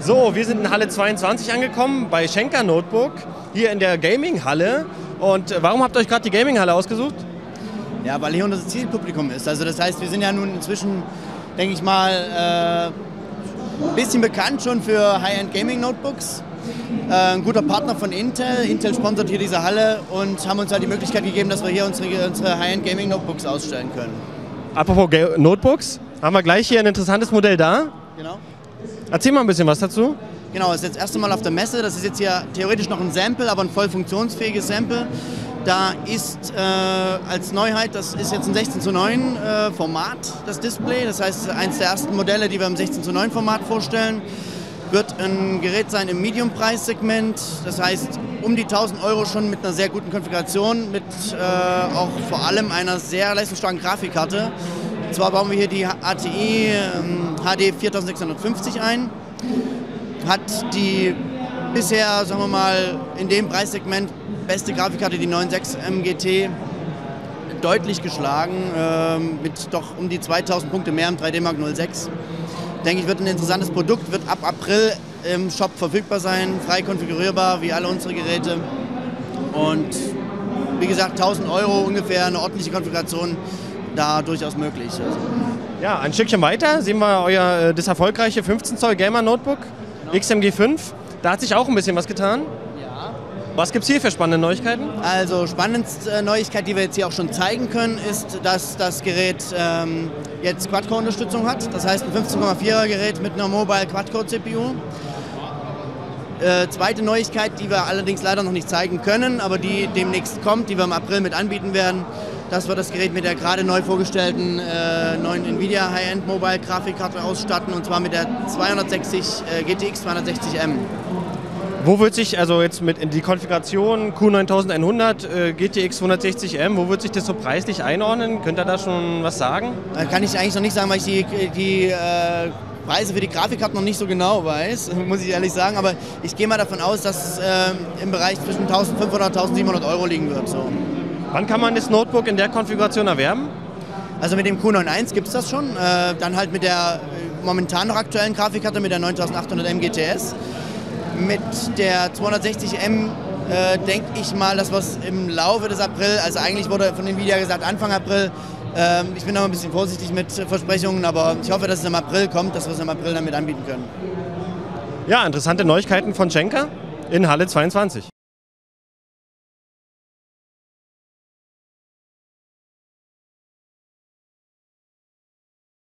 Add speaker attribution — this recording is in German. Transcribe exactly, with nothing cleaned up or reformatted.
Speaker 1: So, wir sind in Halle zweiundzwanzig angekommen, bei Schenker Notebook, hier in der Gaming-Halle. Und warum habt ihr euch gerade die Gaming-Halle ausgesucht?
Speaker 2: Ja, weil hier unser Zielpublikum ist. Also das heißt, wir sind ja nun inzwischen, denke ich mal, äh, ein bisschen bekannt schon für High-End Gaming Notebooks. Äh, ein guter Partner von Intel. Intel sponsert hier diese Halle und haben uns halt die Möglichkeit gegeben, dass wir hier unsere, unsere High-End Gaming Notebooks ausstellen können.
Speaker 1: Apropos Ga- Notebooks, haben wir gleich hier ein interessantes Modell da.
Speaker 2: Genau.
Speaker 1: Erzähl mal ein bisschen was dazu.
Speaker 2: Genau, das ist jetzt das erste Mal auf der Messe. Das ist jetzt hier theoretisch noch ein Sample, aber ein voll funktionsfähiges Sample. Da ist äh, als Neuheit, das ist jetzt ein sechzehn zu neun äh, Format, das Display. Das heißt, eines der ersten Modelle, die wir im sechzehn zu neun Format vorstellen, wird ein Gerät sein im Medium-Preissegment. Das heißt, um die tausend Euro schon mit einer sehr guten Konfiguration, mit äh, auch vor allem einer sehr leistungsstarken Grafikkarte. Und zwar bauen wir hier die A T I ähm, H D viertausendsechshundertfünfzig ein. Hat die bisher, sagen wir mal, in dem Preissegment beste Grafikkarte, die neun sechs M G T, deutlich geschlagen, äh, mit doch um die zweitausend Punkte mehr im drei D Mark null sechs. Denke ich, wird ein interessantes Produkt, wird ab April im Shop verfügbar sein, frei konfigurierbar, wie alle unsere Geräte. Und wie gesagt, tausend Euro ungefähr, eine ordentliche Konfiguration, da durchaus möglich. Also.
Speaker 1: Ja, ein Stückchen weiter sehen wir euer, das erfolgreiche fünfzehn Zoll Gamer Notebook, genau. X M G fünf. Da hat sich auch ein bisschen was getan.
Speaker 2: Ja.
Speaker 1: Was gibt es hier für spannende Neuigkeiten?
Speaker 2: Also spannendste Neuigkeit, die wir jetzt hier auch schon zeigen können, ist, dass das Gerät ähm, jetzt Quad-Core-Unterstützung hat. Das heißt ein fünfzehn Komma vierer Gerät mit einer Mobile Quad-Core-C P U. Äh, zweite Neuigkeit, die wir allerdings leider noch nicht zeigen können, aber die demnächst kommt, die wir im April mit anbieten werden, dass wir das Gerät mit der gerade neu vorgestellten äh, neuen Nvidia High-End Mobile Grafikkarte ausstatten, und zwar mit der zweihundertsechzig, äh, G T X zweihundertsechzig M.
Speaker 1: Wo wird sich, also jetzt mit in die Konfiguration Q neuntausendeinhundert, äh, G T X zweihundertsechzig M, wo wird sich das so preislich einordnen? Könnt ihr da schon was sagen?
Speaker 2: Äh, kann ich eigentlich noch nicht sagen, weil ich die, die äh, Preise für die Grafikkarte noch nicht so genau weiß, muss ich ehrlich sagen. Aber ich gehe mal davon aus, dass es äh, im Bereich zwischen eintausendfünfhundert und eintausendsiebenhundert Euro liegen wird. So.
Speaker 1: Wann kann man das Notebook in der Konfiguration erwerben?
Speaker 2: Also mit dem Q neunundneunzig gibt es das schon. Äh, dann halt mit der äh, momentan noch aktuellen Grafikkarte, mit der neuntausendachthundert M G T S. Mit der zweihundertsechzig M äh, denke ich mal, dass wir es im Laufe des April, also eigentlich wurde von Nvidia gesagt Anfang April, äh, ich bin noch ein bisschen vorsichtig mit Versprechungen, aber ich hoffe, dass es im April kommt, dass wir es im April damit anbieten können.
Speaker 1: Ja, interessante Neuigkeiten von Schenker in Halle zweiundzwanzig.